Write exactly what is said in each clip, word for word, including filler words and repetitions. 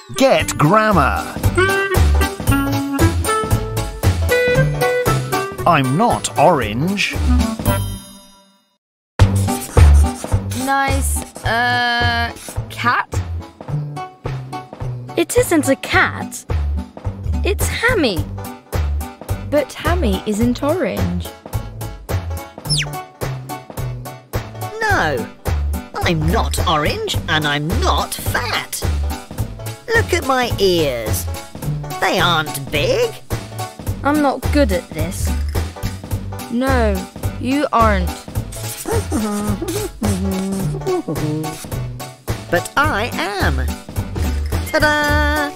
Get grammar. I'm not orange. Nice, uh, cat? It isn't a cat. It's Hammy. But Hammy isn't orange. No, I'm not orange and I'm not fat. Look at my ears. They aren't big. I'm not good at this. No, you aren't. But I am. Ta-da!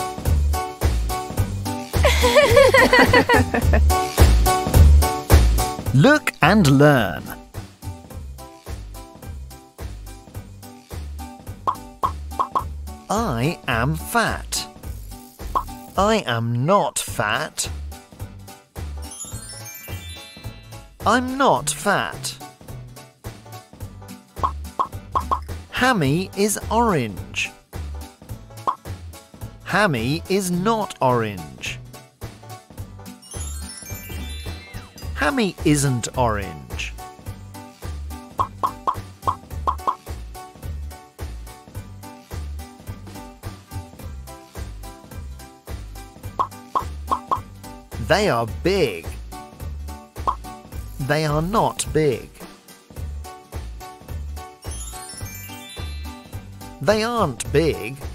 Look and learn. I am fat. I am not fat. I'm not fat. Hammy is orange. Hammy is not orange. Hammy isn't orange. They are big. They are not big. They aren't big.